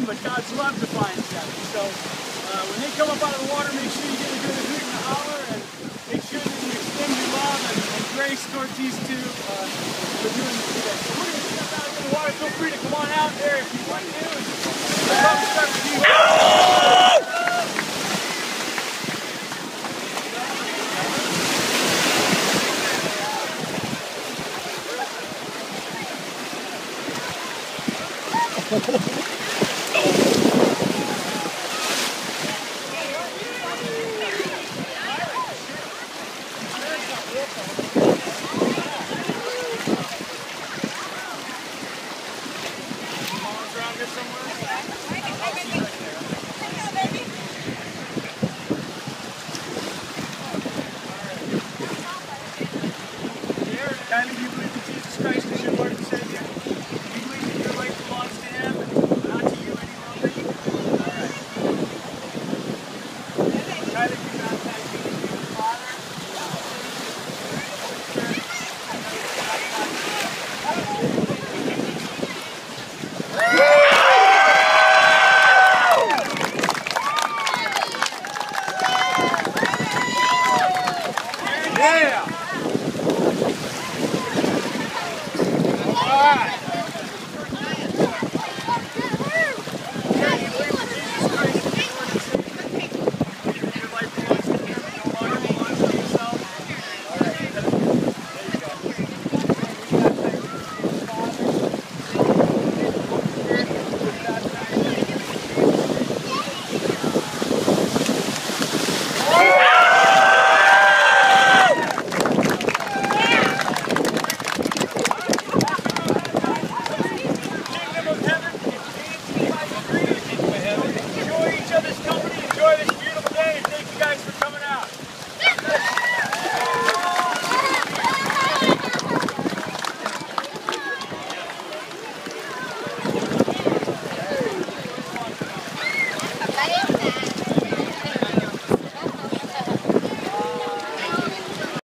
but gods love defiant salmon. So when they come up out of the water, make sure you give a good hoot and a holler, and make sure that you extend your love and grace towards these two for doing this today. So we're going to step out into the water. Feel free to come on out there if you want to. We'll probably start with you. Around here somewhere?